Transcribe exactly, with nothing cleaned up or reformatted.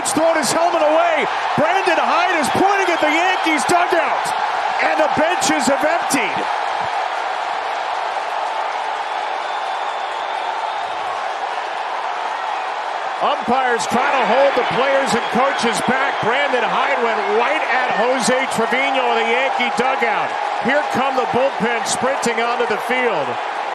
Hyde's thrown his helmet away. Brandon Hyde is pointing at the Yankees dugout, and the benches have emptied. Umpires trying to hold the players and coaches back. Brandon Hyde went right at Jose Trevino in the Yankee dugout. Here come the bullpen sprinting onto the field.